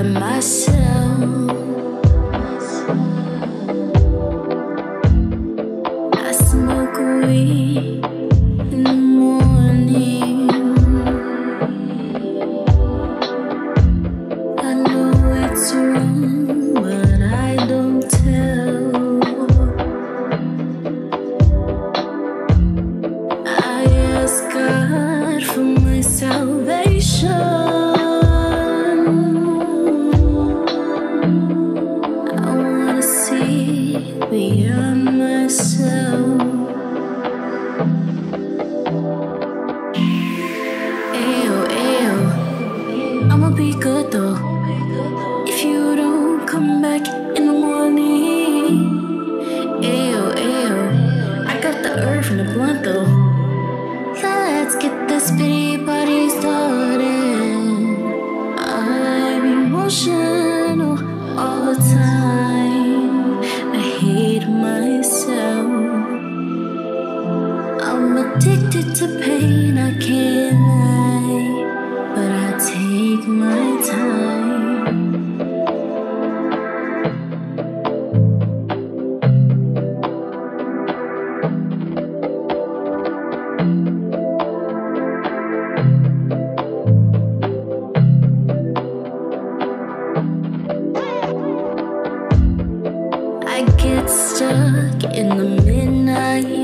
myself. I smoke weed in the morning. I know it's wrong, but I don't tell. I ask God for my salvation. Beyond myself. Ayo, ayo, I'ma be good though. If you don't come back in the morning. Ayo, ayo, I got the earth and the blunt though. Let's get this pity party started. I'm emotional all the time. I hate myself. I'm addicted to pain, I can't lie, but I take my time. I get stuck in the midnight.